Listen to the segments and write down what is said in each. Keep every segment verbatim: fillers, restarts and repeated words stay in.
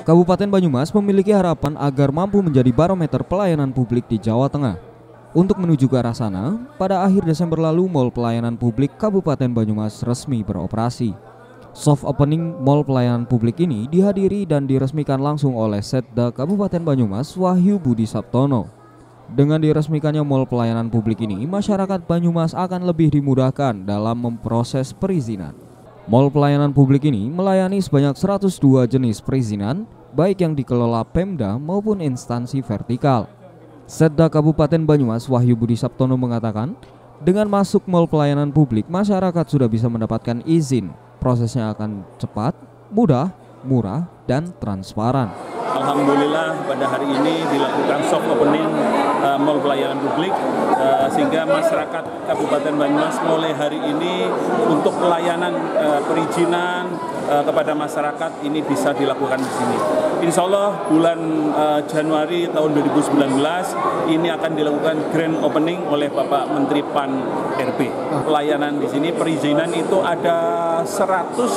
Kabupaten Banyumas memiliki harapan agar mampu menjadi barometer pelayanan publik di Jawa Tengah. Untuk menuju ke arah sana, pada akhir Desember lalu Mall Pelayanan Publik Kabupaten Banyumas resmi beroperasi. Soft opening Mall Pelayanan Publik ini dihadiri dan diresmikan langsung oleh Setda Kabupaten Banyumas Wahyu Budi Saptono. Dengan diresmikannya Mall Pelayanan Publik ini, masyarakat Banyumas akan lebih dimudahkan dalam memproses perizinan. Mall Pelayanan Publik ini melayani sebanyak seratus dua jenis perizinan, baik yang dikelola Pemda maupun instansi vertikal. Setda Kabupaten Banyumas Wahyu Budi Saptono mengatakan, dengan masuk Mall Pelayanan Publik, masyarakat sudah bisa mendapatkan izin. Prosesnya akan cepat, mudah, murah, dan transparan. Alhamdulillah pada hari ini dilakukan soft opening uh, Mall Pelayanan Publik uh, sehingga masyarakat Kabupaten Banyumas mulai hari ini untuk pelayanan uh, perizinan uh, kepada masyarakat ini bisa dilakukan di sini. Insya Allah bulan uh, Januari tahun dua ribu sembilan belas ini akan dilakukan grand opening oleh Bapak Menteri P A N R B. Pelayanan di sini perizinan itu ada seratus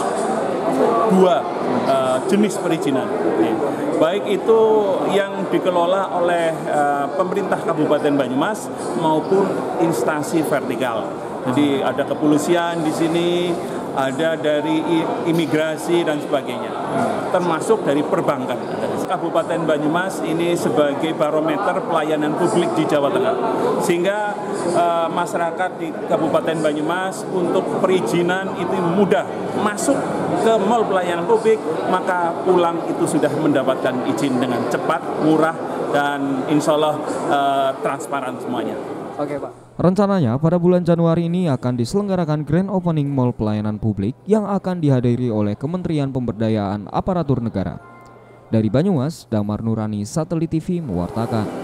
dua uh, jenis perizinan. Baik itu yang dikelola oleh uh, pemerintah Kabupaten Banyumas maupun instansi vertikal. Jadi ada kepolisian di sini, ada dari imigrasi dan sebagainya, termasuk dari perbankan. Kabupaten Banyumas ini sebagai barometer pelayanan publik di Jawa Tengah, sehingga uh, masyarakat di Kabupaten Banyumas untuk perizinan itu mudah masuk ke Mall Pelayanan Publik, maka pulang itu sudah mendapatkan izin dengan cepat, murah, dan insya Allah uh, transparan semuanya. Oke, Pak. Rencananya pada bulan Januari ini akan diselenggarakan Grand Opening Mall Pelayanan Publik yang akan dihadiri oleh Kementerian Pemberdayaan Aparatur Negara. Dari Banyumas, Damar Nurani, Satelit T V mewartakan.